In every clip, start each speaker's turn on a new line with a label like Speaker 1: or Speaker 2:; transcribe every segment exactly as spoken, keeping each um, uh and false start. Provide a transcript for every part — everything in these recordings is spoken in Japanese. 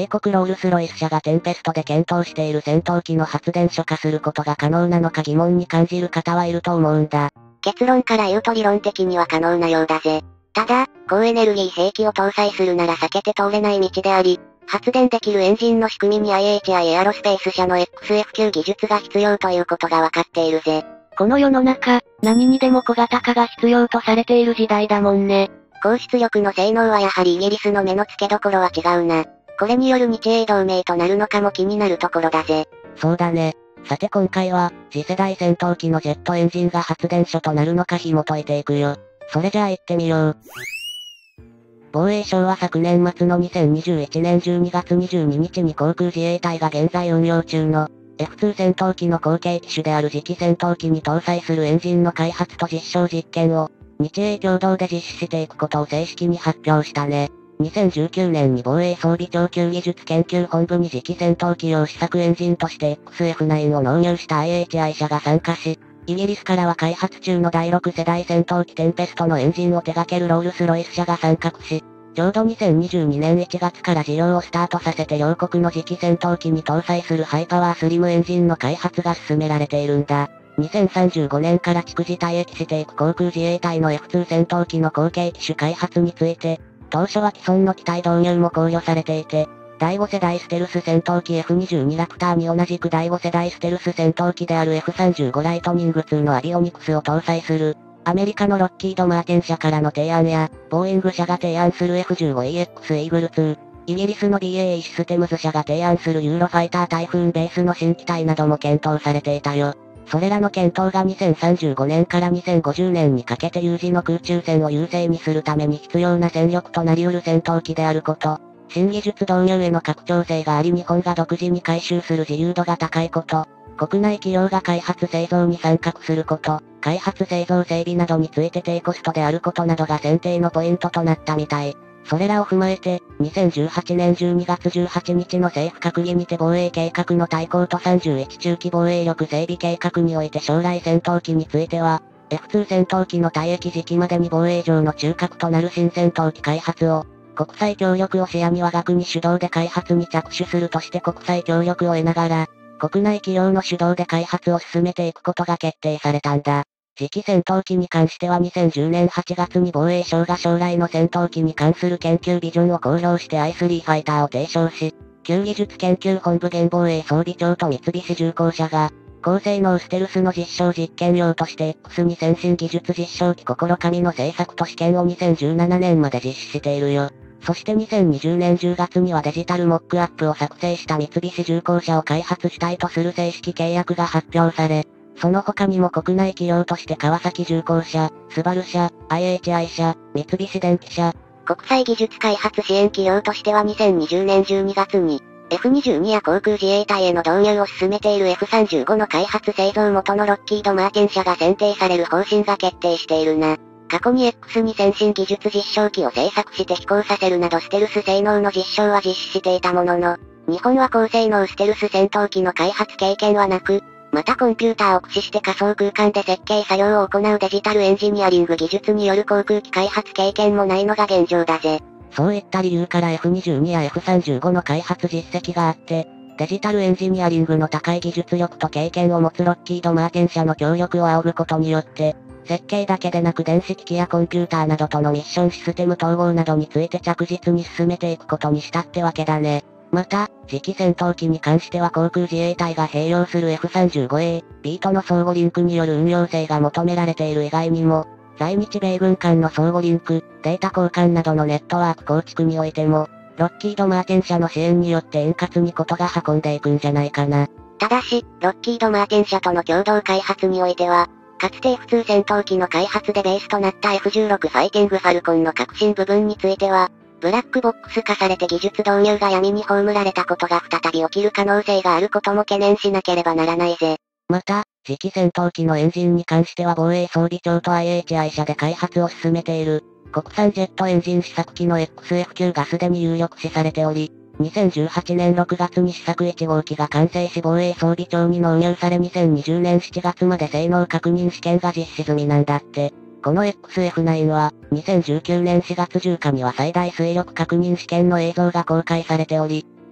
Speaker 1: 国ロールスロイス社がテンペストで検討している戦闘機の発電所化することが可能なのか疑問に感じる方はいると思うんだ。
Speaker 2: 結論から言うと理論的には可能なようだぜ。ただ、高エネルギー兵器を搭載するなら避けて通れない道であり、発電できるエンジンの仕組みに アイエイチアイ エアロスペース社の エックスエフ 級技術が必要ということがわかっているぜ。
Speaker 3: この世の中、何にでも小型化が必要とされている時代だもんね。
Speaker 2: 高出力の性能はやはりイギリスの目の付けどころは違うな。これによる日英同盟となるのかも気になるところだぜ。
Speaker 1: そうだね。さて今回は、次世代戦闘機のジェットエンジンが発電所となるのか紐解いていくよ。それじゃあ行ってみよう。防衛省は昨年末のにせんにじゅういちねんじゅうにがつにじゅうににちに航空自衛隊が現在運用中の エフツー 戦闘機の後継機種である次期戦闘機に搭載するエンジンの開発と実証実験を日英共同で実施していくことを正式に発表したね。にせんじゅうきゅうねんに防衛装備長級技術研究本部に次期戦闘機用試作エンジンとして エックスエフナイン を納入した アイエイチアイ 社が参加し、イギリスからは開発中のだいろく世代戦闘機テンペストのエンジンを手掛けるロールスロイス社が参画し、ちょうどにせんにじゅうにねんいちがつから事業をスタートさせて両国の次期戦闘機に搭載するハイパワースリムエンジンの開発が進められているんだ。にせんさんじゅうごねんから逐次退役していく航空自衛隊の エフツー 戦闘機の後継機種開発について、当初は既存の機体導入も考慮されていて、だいご世代ステルス戦闘機 エフにじゅうに ラプターに同じくだいご世代ステルス戦闘機である エフさんじゅうご ライトニングツーのアビオニクスを搭載する、アメリカのロッキード・マーテン社からの提案や、ボーイング社が提案する エフじゅうごイーエックス イーグルツー、イギリスの ビーエーイー システムズ社が提案するユーロファイタータイフーンベースの新機体なども検討されていたよ。それらの検討がにせんさんじゅうごねんからにせんごじゅうねんにかけて有事の空中戦を優勢にするために必要な戦力となり得る戦闘機であること、新技術導入への拡張性があり日本が独自に回収する自由度が高いこと、国内企業が開発製造に参画すること、開発製造整備などについて低コストであることなどが選定のポイントとなったみたい。それらを踏まえて、にせんじゅうはちねんじゅうにがつじゅうはちにちの政府閣議にて防衛計画の大綱とさんじゅういち中期防衛力整備計画において将来戦闘機については、エフツー 戦闘機の退役時期までに防衛上の中核となる新戦闘機開発を、国際協力を視野に我が国主導で開発に着手するとして国際協力を得ながら、国内企業の主導で開発を進めていくことが決定されたんだ。次期戦闘機に関してはにせんじゅうねんはちがつに防衛省が将来の戦闘機に関する研究ビジョンを公表して アイスリー ファイターを提唱し、旧技術研究本部現防衛装備庁と三菱重工社が、高性能ステルスの実証実験用として エックスに 先進技術実証機心紙の製作と試験をにせんじゅうななねんまで実施しているよ。そしてにせんにじゅうねんじゅうがつにはデジタルモックアップを作成した三菱重工社を開発主体とする正式契約が発表され、その他にも国内企業として川崎重工社、スバル社、アイエイチアイ 社、三菱電機社、
Speaker 2: 国際技術開発支援企業としてはにせんにじゅうねんじゅうにがつに、エフにじゅうに や航空自衛隊への導入を進めている エフさんじゅうご の開発製造元のロッキード・マーテン社が選定される方針が決定しているな。過去に エックスに 先進技術実証機を製作して飛行させるなどステルス性能の実証は実施していたものの、日本は高性能ステルス戦闘機の開発経験はなく、またコンピューターを駆使して仮想空間で設計作業を行うデジタルエンジニアリング技術による航空機開発経験もないのが現状だぜ。
Speaker 1: そういった理由から エフにじゅうに や エフさんじゅうご の開発実績があって、デジタルエンジニアリングの高い技術力と経験を持つロッキード・マーテン社の協力を仰ぐことによって、設計だけでなく電子機器やコンピューターなどとのミッションシステム統合などについて着実に進めていくことにしたってわけだね。また、次期戦闘機に関しては航空自衛隊が併用する エフさんじゅうごエー、ビー との相互リンクによる運用性が求められている以外にも、在日米軍間の相互リンク、データ交換などのネットワーク構築においても、ロッキード・マーテン社の支援によって円滑にことが運んでいくんじゃないかな。
Speaker 2: ただし、ロッキード・マーテン社との共同開発においては、かつて エフツー 戦闘機の開発でベースとなった エフじゅうろく ファイティングファルコンの革新部分については、ブラックボックス化されて技術導入が闇に葬られたことが再び起きる可能性があることも懸念しなければならないぜ。
Speaker 1: また、次期戦闘機のエンジンに関しては防衛装備庁と アイエイチアイ 社で開発を進めている、国産ジェットエンジン試作機の エックスエフ 級がすでに有力視されており、にせんじゅうはちねんろくがつに試作いち号機が完成し防衛装備庁に納入されにせんにじゅうねんしちがつまで性能確認試験が実施済みなんだって。この エックスエフナイン は、にせんじゅうきゅうねんしがつじゅうにちには最大推力確認試験の映像が公開されており、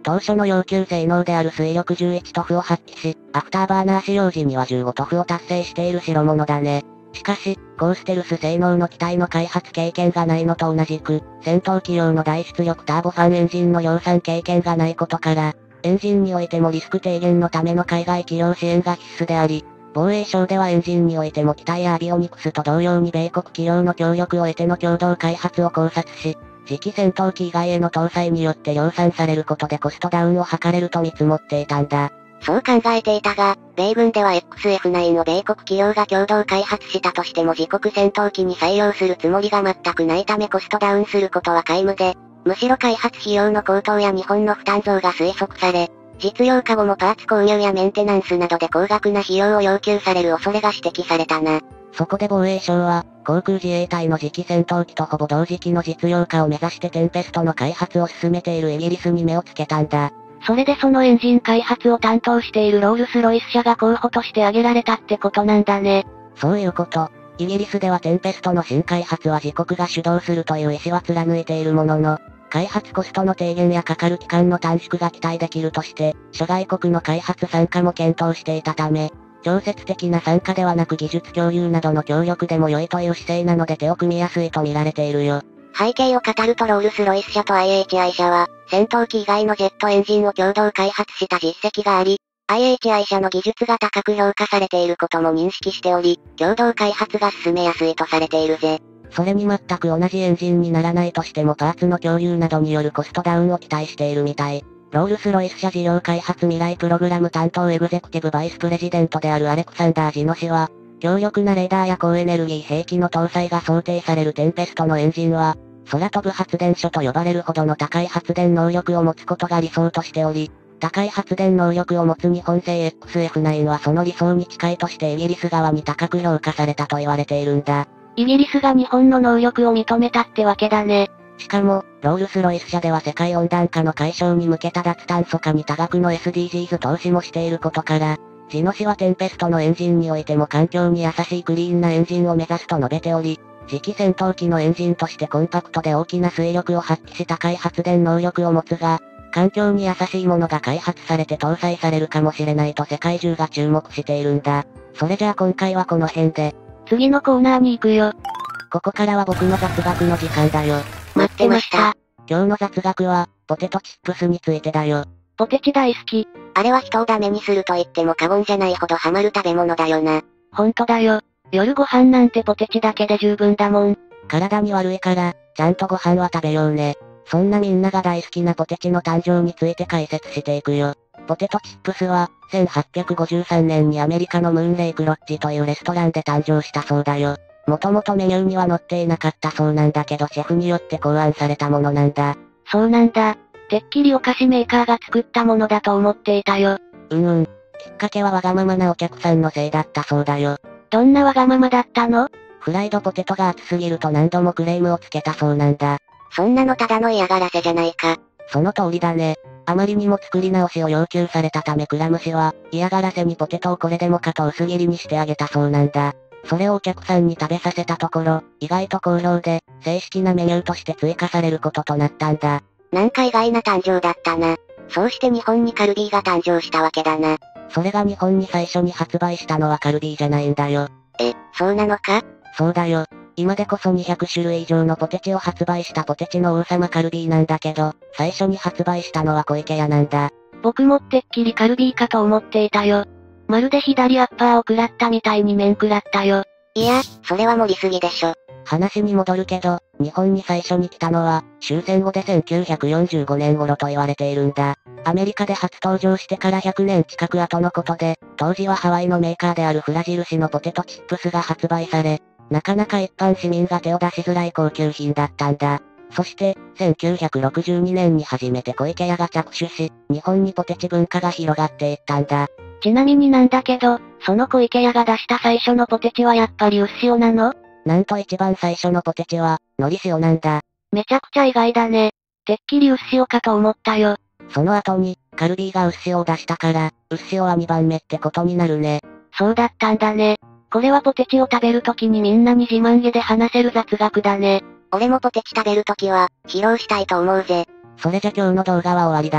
Speaker 1: 当初の要求性能である推力じゅういちトフを発揮し、アフターバーナー使用時にはじゅうごトフを達成している代物だね。しかし、高ステルス性能の機体の開発経験がないのと同じく、戦闘機用の大出力ターボファンエンジンの量産経験がないことから、エンジンにおいてもリスク低減のための海外企業支援が必須であり、防衛省ではエンジンにおいても機体やアビオニクスと同様に米国企業の協力を得ての共同開発を考察し、次期戦闘機以外への搭載によって量産されることでコストダウンを図れると見積もっていたんだ。
Speaker 2: そう考えていたが、米軍では エックスエフナイン を米国企業が共同開発したとしても自国戦闘機に採用するつもりが全くないためコストダウンすることは皆無で、むしろ開発費用の高騰や日本の負担増が推測され、実用化後もパーツ購入やメンテナンスなどで高額な費用を要求される恐れが指摘されたな。
Speaker 1: そこで防衛省は、航空自衛隊の次期戦闘機とほぼ同時期の実用化を目指してテンペストの開発を進めているイギリスに目をつけたんだ。
Speaker 3: それでそのエンジン開発を担当しているロールスロイス社が候補として挙げられたってことなんだね。
Speaker 1: そういうこと。イギリスではテンペストの新開発は自国が主導するという意思は貫いているものの、開発コストの低減やかかる期間の短縮が期待できるとして、諸外国の開発参加も検討していたため、直接的な参加ではなく技術共有などの協力でも良いという姿勢なので手を組みやすいと見られているよ。
Speaker 2: 背景を語るとロールスロイス社と アイエイチアイ 社は、戦闘機以外のジェットエンジンを共同開発した実績があり、アイエイチアイ 社の技術が高く評価されていることも認識しており、共同開発が進めやすいとされているぜ。
Speaker 1: それに全く同じエンジンにならないとしてもパーツの共有などによるコストダウンを期待しているみたい。ロールスロイス社事業開発未来プログラム担当エグゼクティブバイスプレジデントであるアレクサンダー・ジノ氏は、強力なレーダーや高エネルギー兵器の搭載が想定されるテンペストのエンジンは、空飛ぶ発電所と呼ばれるほどの高い発電能力を持つことが理想としており、高い発電能力を持つ日本製 エックスエフナイン はその理想に近いとしてイギリス側に高く評価されたと言われているんだ。
Speaker 3: イギリスが日本の能力を認めたってわけだね。
Speaker 1: しかも、ロールスロイス社では世界温暖化の解消に向けた脱炭素化に多額の エスディージーズ 投資もしていることから、ジノ氏はテンペストのエンジンにおいても環境に優しいクリーンなエンジンを目指すと述べており、次期戦闘機のエンジンとしてコンパクトで大きな推力を発揮し高い発電能力を持つが、環境に優しいものが開発されて搭載されるかもしれないと世界中が注目しているんだ。それじゃあ今回はこの辺で。
Speaker 3: 次のコーナーに行くよ。
Speaker 1: ここからは僕の雑学の時間だよ。
Speaker 2: 待ってました。
Speaker 1: 今日の雑学は、ポテトチップスについてだよ。
Speaker 3: ポテチ大好き。
Speaker 2: あれは人をダメにすると言っても過言じゃないほどハマる食べ物だよな。
Speaker 3: ほんとだよ。夜ご飯なんてポテチだけで十分だもん。
Speaker 1: 体に悪いから、ちゃんとご飯は食べようね。そんなみんなが大好きなポテチの誕生について解説していくよ。ポテトチップスは、せんはっぴゃくごじゅうさんねんにアメリカのムーンレイクロッジというレストランで誕生したそうだよ。もともとメニューには載っていなかったそうなんだけどシェフによって考案されたものなんだ。
Speaker 3: そうなんだ。てっきりお菓子メーカーが作ったものだと思っていたよ。
Speaker 1: うんうん。きっかけはわがままなお客さんのせいだったそうだよ。
Speaker 3: どんなわがままだったの？
Speaker 1: フライドポテトが熱すぎると何度もクレームをつけたそうなんだ。
Speaker 2: そんなのただの嫌がらせじゃないか。
Speaker 1: その通りだね。あまりにも作り直しを要求されたためクラム氏は、嫌がらせにポテトをこれでもかと薄切りにしてあげたそうなんだ。それをお客さんに食べさせたところ、意外と好評で、正式なメニューとして追加されることとなったんだ。
Speaker 2: なんか意外な誕生だったな。そうして日本にカルビーが誕生したわけだな。
Speaker 1: それが日本に最初に発売したのはカルビーじゃないんだよ。
Speaker 2: え、そうなのか？
Speaker 1: そうだよ。今でこそにひゃくしゅるい以上のポテチを発売したポテチの王様カルビーなんだけど、最初に発売したのは小池屋なんだ。
Speaker 3: 僕もってっきりカルビーかと思っていたよ。まるで左アッパーを食らったみたいに面食らったよ。
Speaker 2: いや、それは盛りすぎでしょ。
Speaker 1: 話に戻るけど、日本に最初に来たのは、終戦後でせんきゅうひゃくよんじゅうごねん頃と言われているんだ。アメリカで初登場してからひゃくねん近く後のことで、当時はハワイのメーカーであるフラ印のポテトチップスが発売され、なかなか一般市民が手を出しづらい高級品だったんだ。そして、せんきゅうひゃくろくじゅうにねんに初めて小池屋が着手し、日本にポテチ文化が広がっていったんだ。
Speaker 3: ちなみになんだけど、その小池屋が出した最初のポテチはやっぱりうっしおなの？
Speaker 1: なんと一番最初のポテチは、海苔塩なんだ。
Speaker 3: めちゃくちゃ意外だね。てっきりうっしおかと思ったよ。
Speaker 1: その後に、カルビーがうっしおを出したから、うっしおはにばんめってことになるね。
Speaker 3: そうだったんだね。これはポテチを食べるときにみんなに自慢げで話せる雑学だね。
Speaker 2: 俺もポテチ食べるときは、披露したいと思うぜ。
Speaker 1: それじゃ今日の動画は終わりだよ。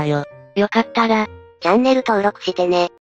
Speaker 3: よかったら、
Speaker 2: チャンネル登録してね。